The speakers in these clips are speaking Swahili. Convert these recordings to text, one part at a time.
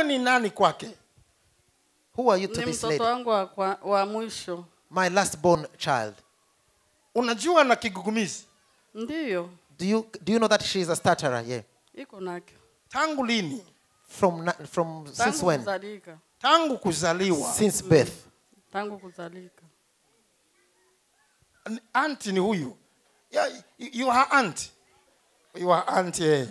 ni nani kwake? Who are you to this lady? Ni mtoto wangu wa mwisho. My last born child. Unajua na kigugumizi? Ndiyo. Do you know that she is a stutterer? Yeah. Iko nake. Tangu lini? From since when? Kuzalika. Tangu kuzaliwa. Since birth. Tangu kuzalika. Auntie ni huyu. Yeah, you are aunt. You are auntie.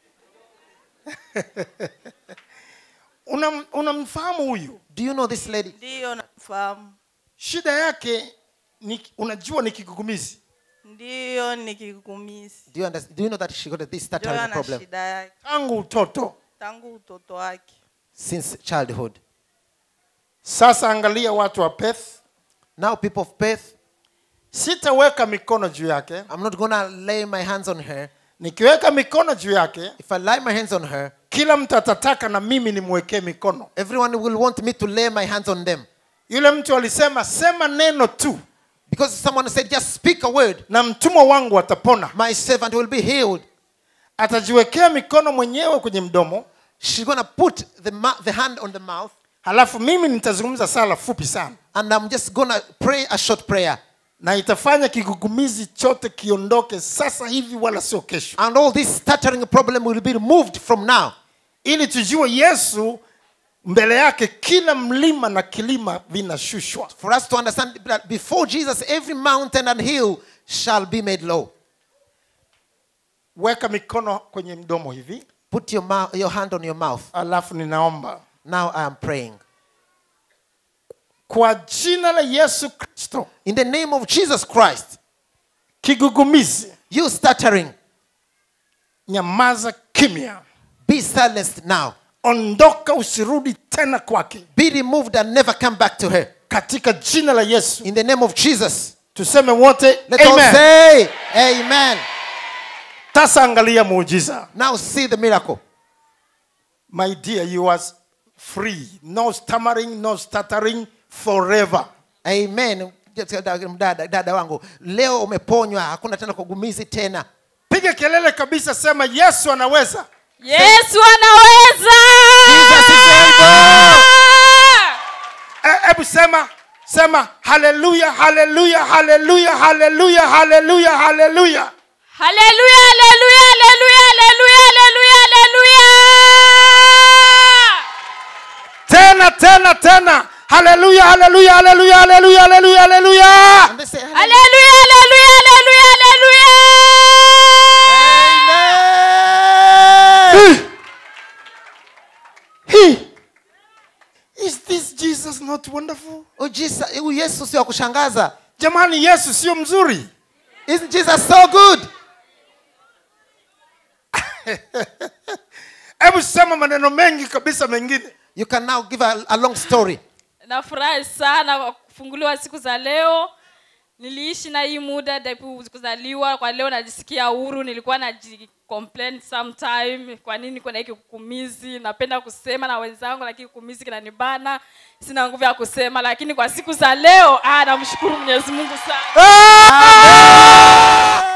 Unamfahamu huyu? Do you know this lady? Ndiyo nafahamu. Shida yake unajua ni kigugumizi? Ndiyo ni kigugumizi. Do you know that she got this stuttering problem? Shida yake. Tangu utoto. Tangu utoto wake. Since childhood. Sasa angalia watu wa Perth. Now people of Perth. Sitaweka mikono juu yake. I'm not gonna lay my hands on her. Nikiweka mikono juu yake, if I lay my hands on her, kila mtu atataka na mimi nimwekee mikono. Everyone will want me to lay my hands on them. Yule mtu alisema sema neno tu. Because someone said just speak a word. Na mtumwa wangu atapona. My servant will be healed. Atajiwekea mikono mwenyewe kwenye mdomo. She's gonna put the hand on the mouth. Halafu mimi nitazungumza sala fupi sana. And I'm just gonna pray a short prayer. Na itafanya kigugumizi chote kiondoke sasa hivi wala sio kesho. And all this stuttering problem will be removed from now. Ili tujue Yesu mbele yake kila mlima na kilima vinashushwa. For us to understand that before Jesus every mountain and hill shall be made low. Weka mikono kwenye mdomo hivi. Put your hand on your mouth. Alafu ninaomba. Now I am praying. Kwa jina la Yesu Kristo. In the name of Jesus Christ. Kigugumizi. You stuttering. Nyamaza kimya. Be silenced now. Ondoka usirudi tena kwake. Be removed and never come back to her. Katika jina la Yesu. In the name of Jesus. Tuseme wote let's all say amen. Sasa angalia muujiza. Now see the miracle. My dear, you are free. No stammering, no stuttering forever. Amen. Dada wangu, leo umeponywa, hakuna tena kugumizi tena. Piga kelele kabisa, sema Yesu anaweza. Yesu anaweza. Jesus is able. Hebu sema hallelujah, hallelujah, hallelujah, hallelujah, hallelujah, hallelujah. Hallelujah, hallelujah, hallelujah, hallelujah, hallelujah, hallelujah. Tena. Hallelujah, hallelujah, hallelujah, hallelujah, hallelujah, hallelujah. And they say hallelujah, hallelujah, hallelujah, hallelujah. Amen. Is this Jesus not wonderful? Oh Jesus, Yesu sio kushangaza. Jamani, Yesu sio mzuri? Isn't Jesus so good? Hebu sema maneno mengi kabisa mengine. You can now give a long story. Nafurahi sana kufunguliwa siku za leo. Niliishi na hii muda depuis kuzaliwa, kwa leo najisikia huru. Nilikuwa complain sometime kwa nini kuna hiki kukumizi. Napenda kusema na wenzangu lakini kukumizi kinanibana. Sina nguvu ya kusema, lakini kwa siku za leo namshukuru Mwenyezi Mungu sana. Amen.